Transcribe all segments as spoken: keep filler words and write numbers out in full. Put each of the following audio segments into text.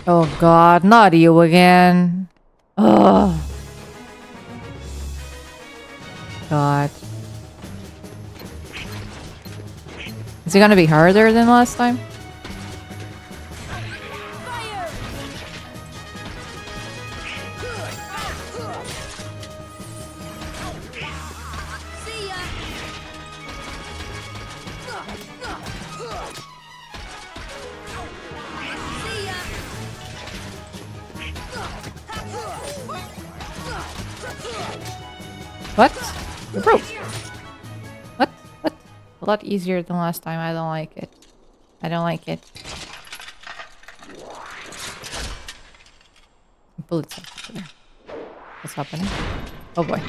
Oh god, not you again. Oh. God. Is it gonna be harder than last time? What? Bro. What? What? A lot easier than last time. I don't like it. I don't like it. Bullets over there. What's happening? Oh boy.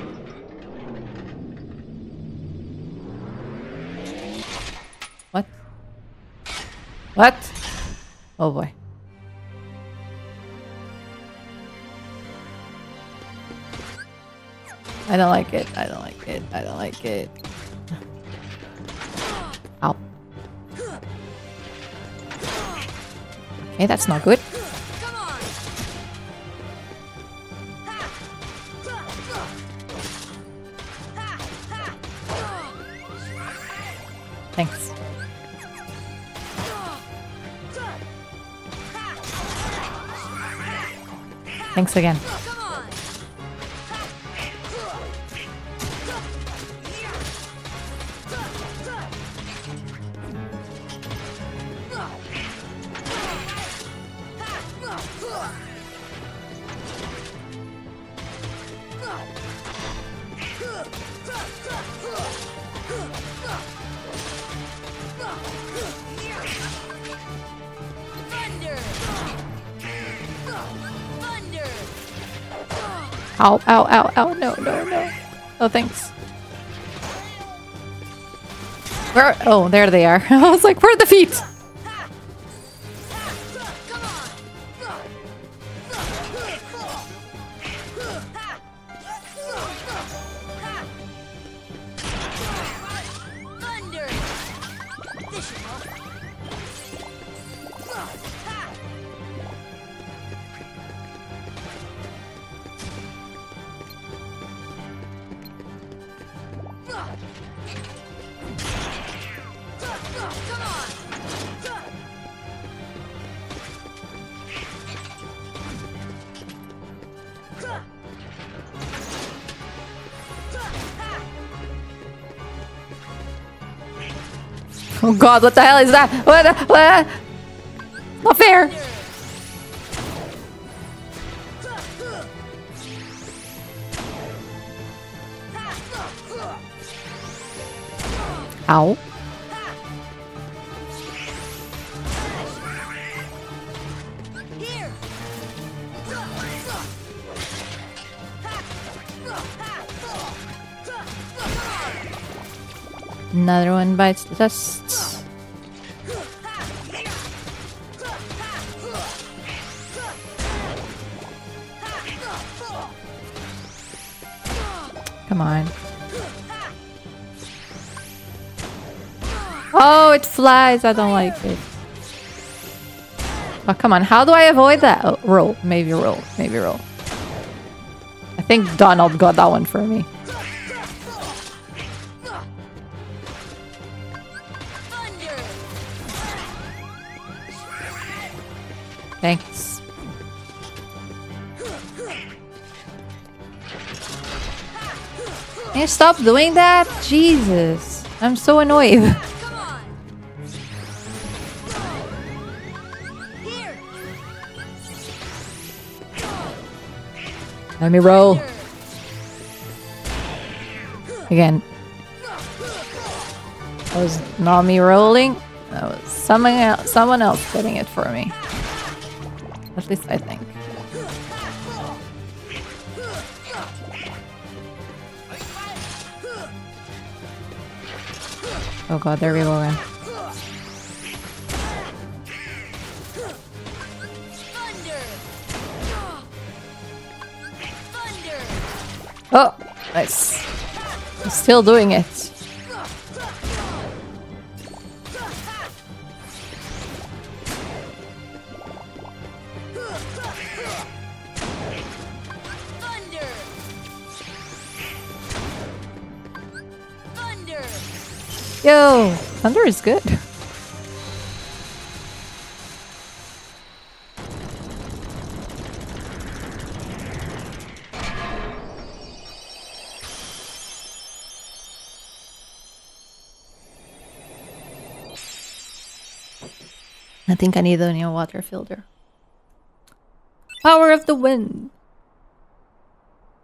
What? What? Oh boy. I don't like it. I don't like it. I don't like it. Ow. Okay, that's not good. Thanks. Thanks again. Ow, ow, ow, ow, no, no, no. Oh, thanks. Where? Oh, there they are. I was like, where are the feet? Oh god, what the hell is that? What? What? Not fair. Ow. Another one bites the dust. Come on. Oh, it flies. I don't like it. Oh, come on. How do I avoid that? Oh, roll. Maybe roll. Maybe roll. I think Donald got that one for me. Thanks. Can you stop doing that? Jesus. I'm so annoyed. Let me roll. Again. That was not me rolling. That was someone else, someone else getting it for me. At least I think. Oh god, there we go again. Oh, nice. I'm still doing it. Yo, thunder is good. I think I need a new water filter. Power of the wind.